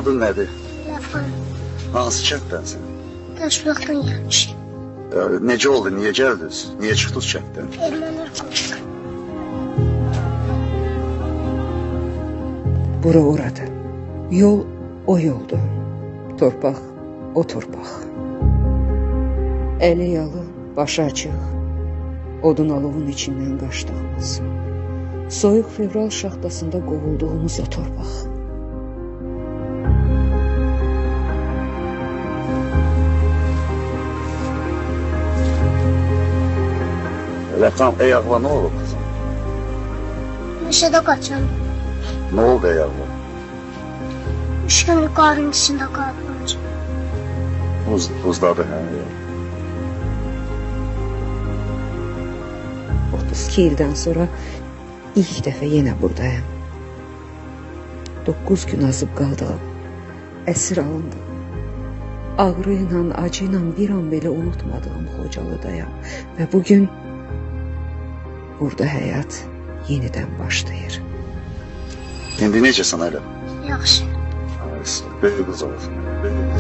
Adın nədir? Ləfan. Hansı kənddən? Daşbaqdan gəlmişim. Necə oldu, niyə gəldiniz? Niyə çıxdınız kənddən? Ermənilər qonşu. Bura oradı. Yol o yoldu. Torpaq o torpaq. Əli yalı, başı açıq. Odun alovun içindən qaçdığımız. Soyuq fevral şaxtasında qovulduğumuz o torpaq. Ləfan, ayaqla nə olub qızım? Meşədə qaçan. Nə oldu ayaqla? 3 günlük qarın içində qalmış. Buzdadı, hə? 32 ildən sonra ilk dəfə yenə buradayım. 9 gün azıb qaldığım, əsir alındım. Ağrı ilə, acı ilə bir an belə unutmadığım Xocalıdayam. Və bugün burada həyat yenidən başlayır. İndi necəsən elə? Yaxşı. Böyük qız olsun.